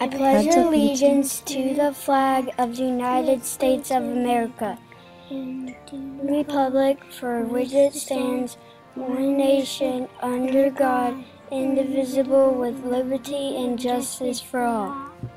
I pledge allegiance to the flag of the United States of America, and the republic for which it stands, one nation, under God, indivisible, with liberty and justice for all.